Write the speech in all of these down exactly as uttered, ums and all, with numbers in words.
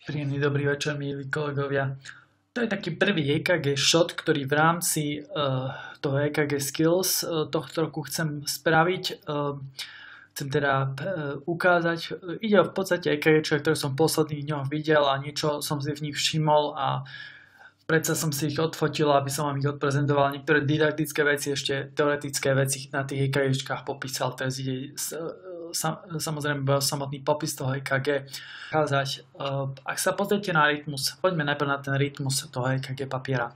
Príjemný dobrý večer, milí kolegovia. To je taký prvý é ká gé shot, ktorý v rámci uh, toho é ká gé Skills uh, tohto roku chcem spraviť. Uh, chcem teda uh, ukázať. Ide v podstate é ká géčka, ktoré som v posledných dňoch videl a niečo som si v nich všimol a predsa som si ich odfotil, aby som vám ich odprezentoval. Niektoré didaktické veci, ešte teoretické veci na tých é ká géčkách popísal. Teraz ide samozrejme bol samotný popis toho é ká gé ukázať. Ak sa pozriete na rytmus, poďme najprv na ten rytmus toho é ká gé papiera.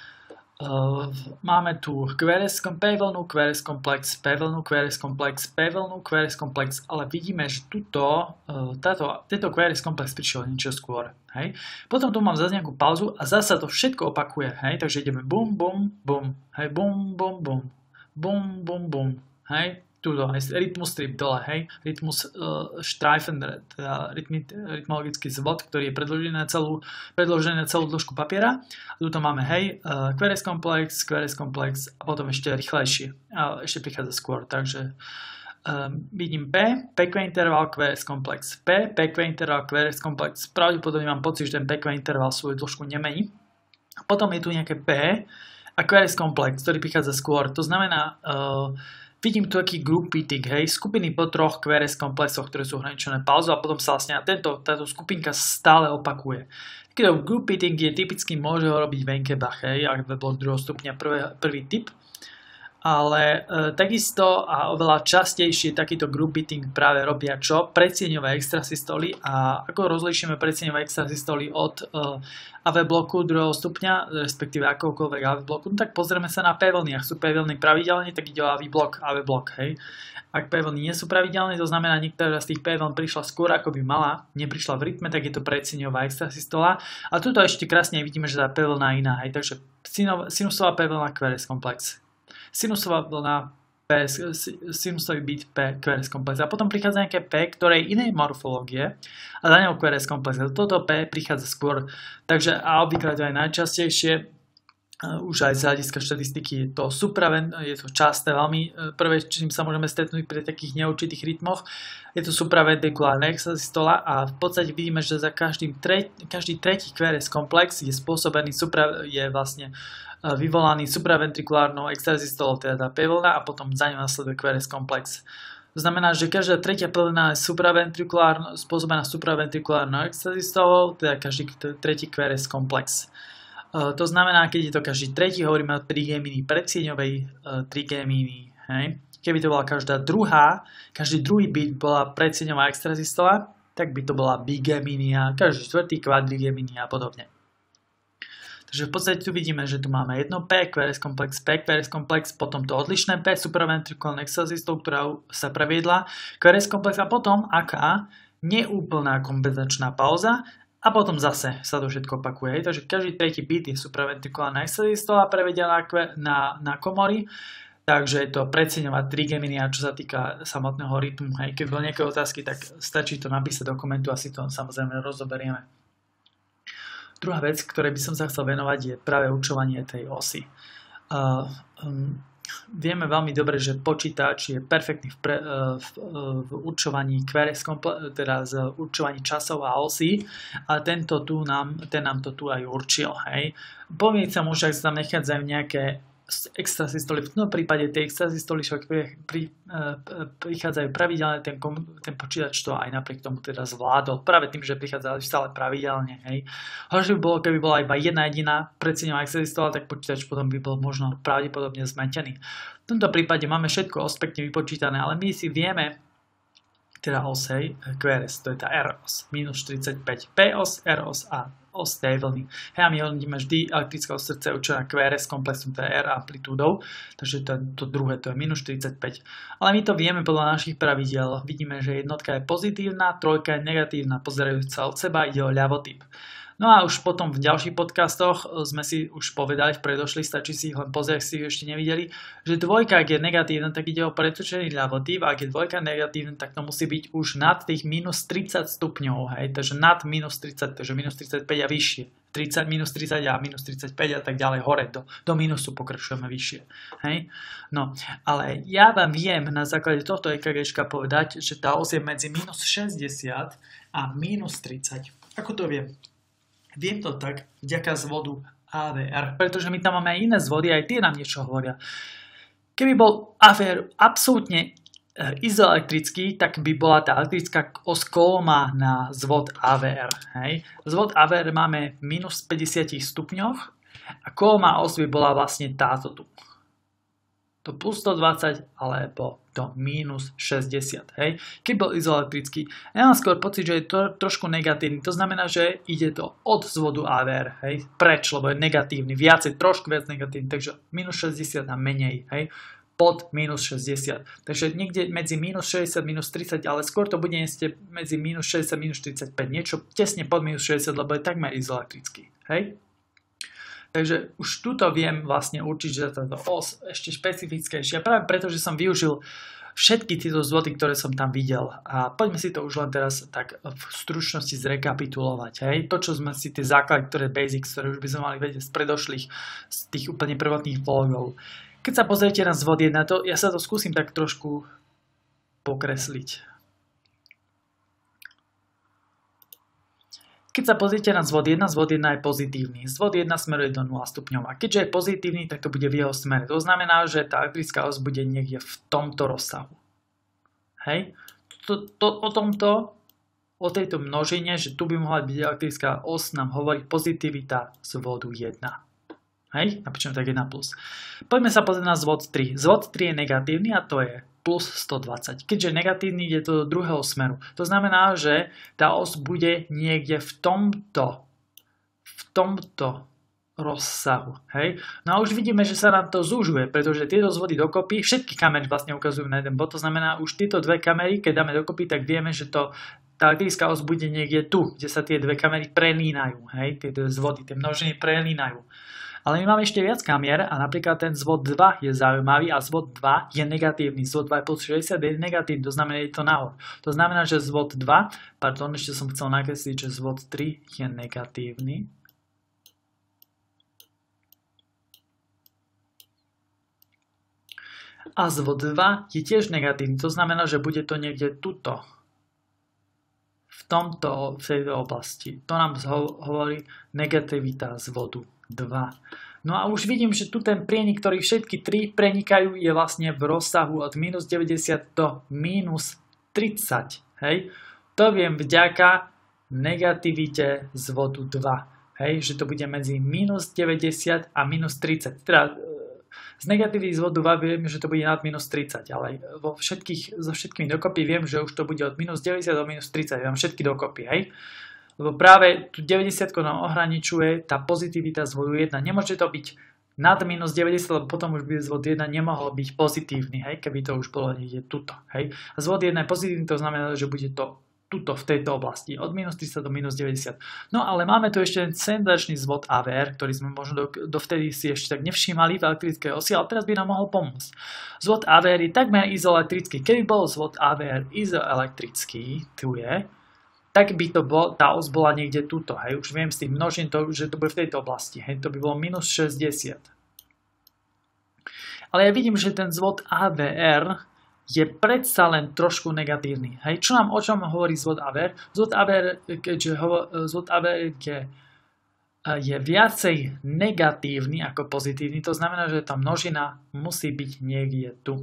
Máme tu Q R S P-vlnu, Q R S komplex, P-vlnu, Q R S komplex, P-vlnu, Q R S komplex, ale vidíme, že tuto, táto, tento Q R S komplex prišiel niečo skôr. Hej. Potom tu mám zase nejakú pauzu a zase to všetko opakuje. Hej. Takže ideme bum, bum, bum, hej, bum, bum, bum, bum, bum, bum, hej. Tuto, hej, rytmus strip dole, hej, rytmus uh, Streifen, teda rytmi, rytmologický zvod, ktorý je predložený na celú, predložený na celú dĺžku papiera. A tuto máme, hej, uh, Q R S komplex, Q R S komplex a potom ešte rýchlejšie. A ešte prichádza skôr, takže um, vidím P, P Q interval, Q R S komplex, P, P Q interval, Q R S komplex. Pravdepodobne mám pocit, že ten P Q interval svoju dĺžku nemení. A potom je tu nejaké P a Q R S komplex, ktorý prichádza skôr. To znamená, uh, vidím tu taký group fitting, hej, skupiny po troch Q R S komplexoch, ktoré sú ohraničené pauzou a potom sa vlastne tento, táto skupinka stále opakuje. Keď group fitting je typicky, môže ho robiť Wenkebach, hej, ak by bol druhého stupňa prvý, prvý typ, ale e, takisto a oveľa častejšie takýto group fitting práve robia čo? Predsieňové extrasystoly. A ako rozlíšime predsieňové extrasystoly od e, á vé bloku druhého stupňa, respektíve akokoľvek á vé bloku, no tak pozrieme sa na P-vlny. Ak sú P-vlny pravidelne, tak ide o á vé blok, á vé blok, hej. Ak P-vlny nie sú pravidelné, to znamená, niektorá z tých P-vln prišla skôr, ako by mala, neprišla v rytme, tak je to predsieňová extrasystola. A tuto ešte krásne vidíme, že tá P-vlna je iná, hej. Takže sinusová P-vlna, Q R S komplex. Sinusová vlna, P, sinusový byt P, Q R S komplex. A potom prichádza nejaké P, ktoré je inej morfológie a za ňou Q R S komplex. A toto P prichádza skôr. Takže a obvykle to aj najčastejšie, už aj z hľadiska štatistiky je to supraven, je to časté veľmi. Prvé, čím sa môžeme stretnúť pri takých neurčitých rytmoch, je to supraventrikulárna extrasystola a v podstate vidíme, že za každým tre, každý tretí Q R S komplex je spôsobený, supra, je vlastne vyvolaný supraventrikulárnou extrazystolou, teda tá P-vlna a potom za ňou nasleduje Q R S komplex. To znamená, že každá tretia P-vlna je supraventrikulárna, spôsobená supraventrikulárnou extrazystolou, teda každý tretí Q R S komplex. Uh, to znamená, keď je to každý tretí, hovoríme o trigéminii predsieňovej uh, trigéminii. Hej. Keby to bola každá druhá, každý druhý byt bola predsieňová extrasystola, tak by to bola bigéminia, každý štvrtý kvadrigéminia a podobne. Takže v podstate tu vidíme, že tu máme jedno P, Q R S komplex, P, Q R S komplex, potom to odlišné P, supraventrikulárna extrazystol, ktorá sa previedla, Q R S komplex a potom aká neúplná kompenzačná pauza a potom zase sa to všetko opakuje. Takže každý tretí byt je supraventrikulárna extrazystola prevedená na, na komory, takže je to predsieňová trigéminia, čo sa týka samotného rytmu. Hej. Keď bol nejaké otázky, tak stačí to napísať do komentu a si to samozrejme rozoberieme. Druhá vec, ktorej by som sa chcel venovať, je práve určovanie tej osy. Uh, um, vieme veľmi dobre, že počítač je perfektný v, pre, uh, v, uh, v určovaní Q R S, teda z určovaní časov a osí a tento tu nám, ten nám to tu aj určil. Hej. Pomieť sa môže, ak sa tam nechádzajú nejaké extrasystoly. V tom prípade tie extrasystoly však pri, pri, prichádzajú pravidelne, ten, ten počítač to aj napriek tomu teda zvládol. Práve tým, že prichádzali stále pravidelne. Hej. Horšie by bolo, keby bola iba jedna jediná predsieňová extrasystola, tak počítač potom by bol možno pravdepodobne zmetený. V tomto prípade máme všetko aspektne vypočítané, ale my si vieme, teda os, hej, Q R S, to je tá R os, minus štyridsaťpäť, P os, R os a os tej vlny. Hej, a my hodnotíme vždy elektrické srdce určené Q R S komplexom, to je R amplitúdou, takže to, to druhé, to je minus štyridsaťpäť. Ale my to vieme podľa našich pravidiel. Vidíme, že jednotka je pozitívna, trojka je negatívna, pozerajúca od seba, ide o ľavotyp. No a už potom v ďalších podcastoch sme si už povedali v predošlých, stačí si ich len pozrieť, ak si ich ešte nevideli, že dvojka, ak je negatívna, tak ide o pretočený ľavotyp, a ak je dvojka negatívna, tak to musí byť už nad tých minus tridsať stupňov, hej, takže nad minus tridsať, takže minus tridsaťpäť a vyššie. tridsať, minus tridsať a minus tridsaťpäť a tak ďalej hore, do, do minusu pokračujeme vyššie. Hej? No, ale ja vám viem na základe tohto EKGčka povedať, že tá os je medzi minus šesťdesiat a minus tridsať. Ako to viem? Viem to tak vďaka zvodu á vé er, pretože my tam máme aj iné zvody, aj tie nám niečo hovoria. Keby bol á vé er absolútne izoelektrický, tak by bola tá elektrická os kolma na zvod á vé er. Hej. Zvod á vé er máme v minus päťdesiat stupňoch a kolma os by bola vlastne táto tu. To plus stodvadsať alebo do minus šesťdesiat. Hej. Keď bol izoelektrický. Ja mám skôr pocit, že je to trošku negatívny. To znamená, že ide to od zvodu á vé er. Hej. Preč, lebo je negatívny. Viacej, trošku viac negatívny. Takže minus šesťdesiat a menej. Hej. Pod minus šesťdesiat. Takže niekde medzi minus šesťdesiat a minus tridsať, ale skôr to bude niekde medzi minus šesťdesiat a minus štyridsaťpäť. Niečo tesne pod minus šesťdesiat, lebo je takmer izoelektrický. Hej. Takže už tuto viem vlastne určiť, že táto os ešte špecifickejšia, práve preto, že som využil všetky tieto zvody, ktoré som tam videl. A poďme si to už len teraz tak v stručnosti zrekapitulovať. Hej? To, čo sme si tie základy, ktoré basics, ktoré už by sme mali vedieť z predošlých, z tých úplne prvotných vlogov. Keď sa pozriete na zvod jeden, to, ja sa to skúsim tak trošku pokresliť. Keď sa pozriete na zvod jeden, zvod jeden je pozitívny. Zvod jeden smeruje do nula stupňov. A keďže je pozitívny, tak to bude v jeho smere. To znamená, že tá elektrická os bude niekde v tomto rozsahu. Hej? To, to, o tomto, o tejto množine, že tu by mohla byť elektrická os, nám hovorí pozitivita zvodu jeden. Hej? Napíšem tak jeden plus. Poďme sa pozrieť na zvod tri. Zvod tri je negatívny a to je plus stodvadsať. Keďže negatívny ide to do druhého smeru. To znamená, že tá os bude niekde v tomto, v tomto rozsahu. Hej? No a už vidíme, že sa nám to zužuje, pretože tieto zvody dokopy, všetky kamery vlastne ukazujú na jeden bod, to znamená, už tieto dve kamery, keď dáme dokopy, tak vieme, že to, tá elektrická os bude niekde tu, kde sa tie dve kamery prelínajú. Hej? Tie dve zvody, tie množiny prelínajú. Ale my máme ešte viac kamier a napríklad ten zvod dva je zaujímavý a zvod dva je negatívny. Zvod dva je plus šesťdesiat je negatívny, to znamená, je to nahor. To znamená, že zvod dva, pardon, ešte som chcel nakresliť, že zvod tri je negatívny. A zvod dva je tiež negatívny, to znamená, že bude to niekde tuto. V tomto, v tejto oblasti. To nám hovorí negativita zvodu dva. No a už vidím, že tu ten prienik, ktorý všetky tri prenikajú, je vlastne v rozsahu od minus deväťdesiat do minus tridsať. Hej? To viem vďaka negativite zvodu dva. Hej? Že to bude medzi minus deväťdesiat a minus tridsať. Teda z negativity zvodu dva viem, že to bude nad minus tridsať, ale vo všetkých, so všetkými dokopy viem, že už to bude od minus deväťdesiat do minus tridsať. Viem všetky dokopy. Hej? Lebo práve tu deväťdesiat nám ohraničuje tá pozitivita zvodu jeden. Nemôže to byť nad minus deväťdesiat, lebo potom už by zvod jeden nemohol byť pozitívny, hej, keby to už bolo niekde tuto. Hej. A zvod jeden je pozitívny, to znamená, že bude to tuto v tejto oblasti, od minus tridsať do minus deväťdesiat. No ale máme tu ešte sendačný zvod á vé er, ktorý sme možno do, dovtedy si ešte tak nevšímali v elektrickej osi, ale teraz by nám mohol pomôcť. Zvod á vé er je takmer izoelektrický. Keby bol zvod á vé er izoelektrický, tu je, tak by to bol, tá os bola niekde tuto. Hej. Už viem s tým množím to, že to bude v tejto oblasti. Hej. To by bolo minus šesťdesiat. Ale ja vidím, že ten zvod á vé er je predsa len trošku negatívny. Hej. Čo nám, o čom hovorí zvod á vé er? Zvod á vé er, keďže hovo, zvod á vé er je, je viacej negatívny ako pozitívny, to znamená, že tá množina musí byť niekde tu.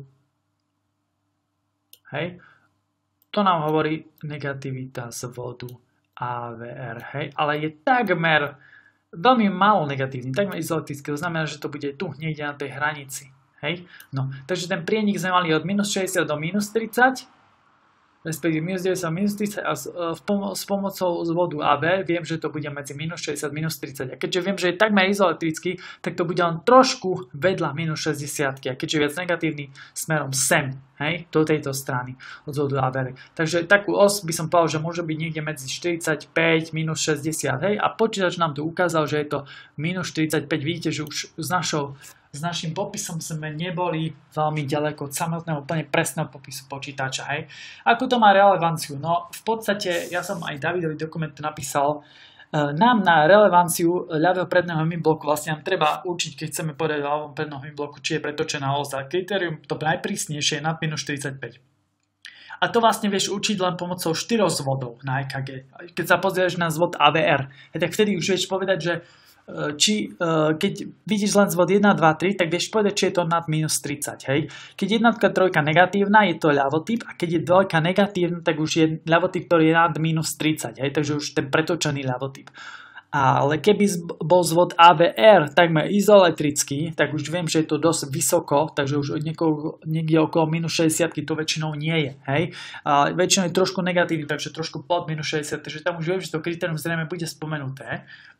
Hej. To nám hovorí negativita zvodu á vé er, hej, ale je takmer veľmi málo negatívny, takmer izoelektrický, to znamená, že to bude tu, niekde na tej hranici, hej. No, takže ten prienik sme mali od minus šesťdesiat do minus tridsať, respektíve minus deväťdesiat a minus tridsať a s, pom- s pomocou zvodu á vé er viem, že to bude medzi minus šesťdesiat a minus tridsať. A keďže viem, že je takmer izoelektrický, tak to bude len trošku vedľa minus šesťdesiat. A keďže je viac negatívny, smerom sem, hej, do tejto strany od zvodu á vé er. Takže takú os by som povedal, že môže byť niekde medzi štyridsaťpäť minus šesťdesiat. Hej, a počítač nám tu ukázal, že je to minus štyridsaťpäť. Vidíte, že už s našou S našim popisom sme neboli veľmi ďaleko od samotného úplne presného popisu počítača. Hej. Ako to má relevanciu? No v podstate, ja som aj Davidový dokument napísal, nám na relevanciu ľavého predného hymnbloku vlastne nám treba určiť, keď chceme povedať ľavom predného hymnbloku, či je pretočená os. A kritérium to najprísnejšie je nad minus štyridsaťpäť. A to vlastne vieš učiť len pomocou štyroch zvodov na é ká gé. Keď sa pozrieš na zvod á vé er, tak vtedy už vieš povedať, že či keď vidíš len zvod jeden, dva, tri, tak vieš povedať, či je to nad minus tridsať. Hej? Keď jednotka, trojka negatívna, je to ľavotyp, a keď je dvojka negatívna, tak už je ľavotyp, ktorý je nad minus tridsať. Hej? Takže už ten pretočený ľavotyp. Ale keby bol zvod á vé er takmer izoelektrický, tak už viem, že je to dosť vysoko, takže už niekoho, niekde okolo minus šesťdesiat to väčšinou nie je. Hej? A väčšinou je trošku negatívny, takže trošku pod minus šesťdesiat, takže tam už viem, že to kritérium zrejme bude spomenuté.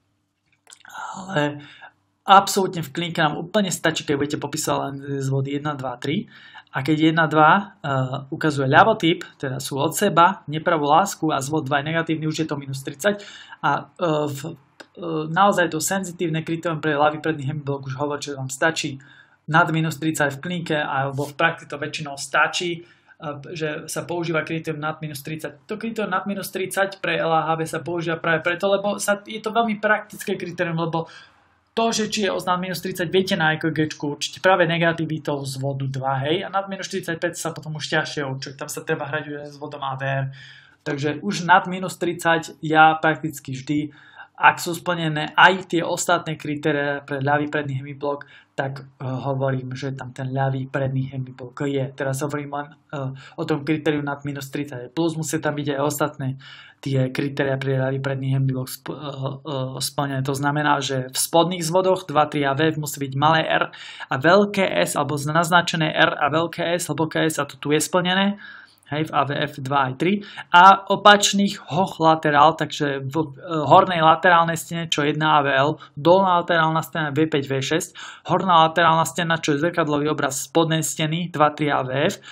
Ale absolútne v klinike nám úplne stačí, keď budete popísať len zvod jeden, dva, tri. A keď jeden, dva uh, ukazuje ľavotyp, teda sú od seba, nepravú lásku a zvod dva je negatívny, už je to minus tridsať. A uh, v, uh, naozaj to senzitívne kritérium pre ľavý predný hemiblok už hovorí, že vám stačí nad minus tridsať v klinike, alebo v praxi to väčšinou stačí, uh, že sa používa kritérium nad minus tridsať. To kritérium nad minus tridsať pre el á há bé sa používa práve preto, lebo sa, je to veľmi praktické kritérium, lebo to, že či je nad minus tridsať, viete na é ká géčku určiť práve negativitou z vodu dva, hej, a nad minus štyridsaťpäť sa potom už ťažšie určiť, tam sa treba hrať s vodom á vé er. Takže už nad minus tridsať ja prakticky vždy, ak sú splnené aj tie ostatné kritéria pre ľavý predný hemiblok, tak uh, hovorím, že tam ten ľavý predný hemiblok je. Teraz hovorím len uh, o tom kritériu nad minus tridsať. Plus musia tam byť aj ostatné tie kritéria pre ľavý predný hemiblok sp- uh, uh, splnené. To znamená, že v spodných zvodoch dva, tri a V musí byť malé R a veľké S, alebo naznačené R a veľké S, hlboké S, a to tu je splnené. Hej, v á vé ef dva aj tri. A opačných hoch laterál, takže v uh, hornej laterálnej stene, čo je jedna á vé el, dolná laterálna stena vé päť, vé šesť, horná laterálna stena, čo je zrkadlový obraz spodnej steny dva, tri á vé ef,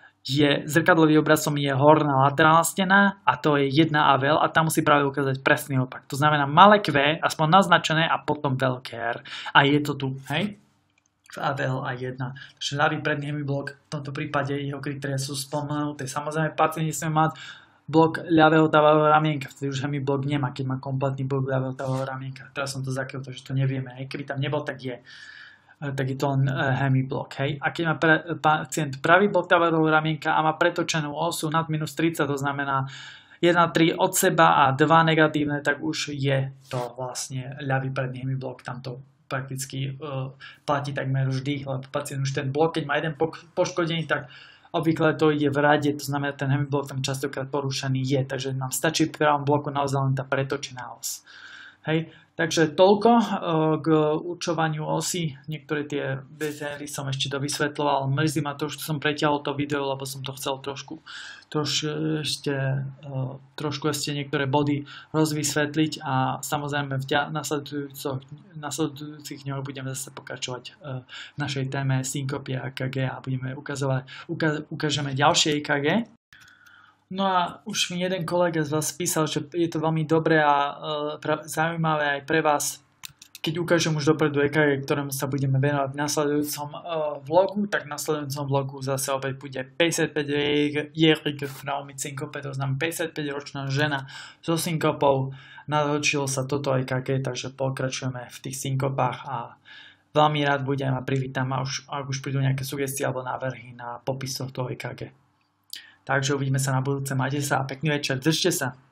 je zrkadlový obrazom je horná laterálna stena a to je jedna á vé el a tam musí práve ukázať presný opak. To znamená malé Q, aspoň naznačené, a potom veľké R. A je to tu, hej? V á vé el a jedna. Takže ľavý predný hemiblok, v tomto prípade jeho kritéria sú spomenuté. Samozrejme, pacient nesmie mať blok ľavého tavového ramienka, vtedy už hemiblok nemá, keď má kompletný blok ľavého tavového ramienka. Teraz som to zakryl, takže to nevieme. Hej. Keby tam nebol, tak je. Tak je to len hemiblok. Hej. A keď má pre, pacient pravý blok tavového ramienka a má pretočenú osu nad minus tridsať, to znamená jeden, tri od seba a dva negatívne, tak už je to vlastne ľavý predný hemiblok. Tamto prakticky uh, platí takmer vždy, lebo pacient už ten blok, keď má jeden poškodený, tak obvykle to ide v rade, to znamená, ten hemiblok tam častokrát porušený je, takže nám stačí v pravom bloku naozaj len tá pretočená os. Hej, takže toľko uh, k určovaniu osy, niektoré tie detaily som ešte to vysvetľoval, mrzí ma to, že som preťahol to video, lebo som to chcel trošku troš, ešte, uh, trošku ešte niektoré body rozvysvetliť a samozrejme v nasledujúcich dňoch budeme zase pokračovať uh, v našej téme synkopy a é ká gé a budeme ukazovať, uka, ukážeme ďalšie é ká gé. No a už mi jeden kolega z vás písal, že je to veľmi dobré a uh, pra, zaujímavé aj pre vás, keď ukážem už dopredu é ká gé, ktorému sa budeme venovať v nasledujúcom uh, vlogu, tak v nasledujúcom vlogu zase opäť bude päťdesiatpäťjährige Frau mit Synkope, to znamená päťdesiatpäťročná žena so synkopou. Natočilo sa toto é ká gé, takže pokračujeme v tých synkopách a veľmi rád budem a privítam, a už, ak už prídu nejaké sugestie alebo návrhy na popis tohto é ká gé. Takže uvidíme sa na budúce, majte sa a pekný večer, držte sa.